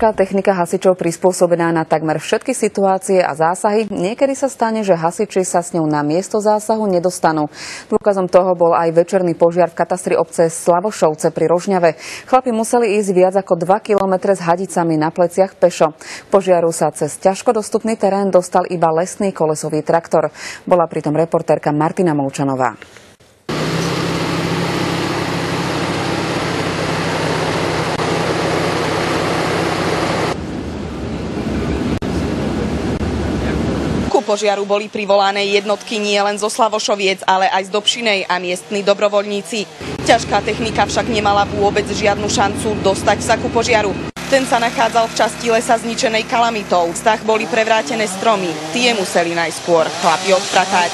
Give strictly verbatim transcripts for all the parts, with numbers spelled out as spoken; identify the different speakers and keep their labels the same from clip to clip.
Speaker 1: ťažká technika hasičov prispôsobená na takmer všetky situácie a zásahy. Niekedy sa stane, že hasiči sa s ňou na miesto zásahu nedostanú. Dôkazom toho bol aj večerný požiar v katastri obce Slavošovce pri Rožňave. Chlapi museli ísť viac ako dva kilometre s hadicami na pleciach pešo. K požiaru sa cez ťažko dostupný terén dostal iba lesný kolesový traktor. Bola pritom reportérka Martina Molčanová.
Speaker 2: Ku požiaru boli privolané jednotky nie len zo Slavošoviec, ale aj z Dobšinej a miestni dobrovoľníci. Ťažká technika však nemala vôbec žiadnu šancu dostať sa ku požiaru. Ten sa nachádzal v časti lesa zničenej kalamitou. V stách boli prevrátené stromy. Tie museli najskôr chlapi odpratať.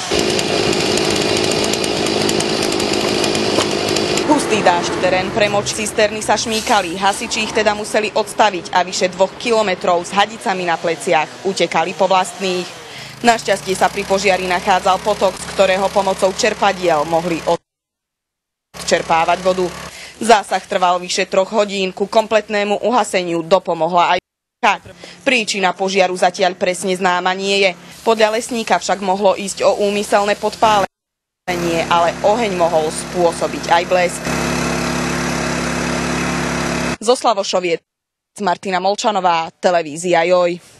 Speaker 2: Hustý dážď terén premoč, cisterny sa šmíkali, hasiči ich teda museli odstaviť a vyše dvoch kilometrov s hadicami na pleciach utekali po vlastných. Našťastie sa pri požiari nachádzal potok, z ktorého pomocou čerpadiel mohli odčerpávať vodu. Zásah trval vyše troch hodín, ku kompletnému uhaseniu dopomohla aj príčina požiaru zatiaľ presne známa nie je. Podľa lesníka však mohlo ísť o úmyselné podpálenie, ale oheň mohol spôsobiť aj blesk. Zo Slavošoviec Martina Molčanová, televízia Joj.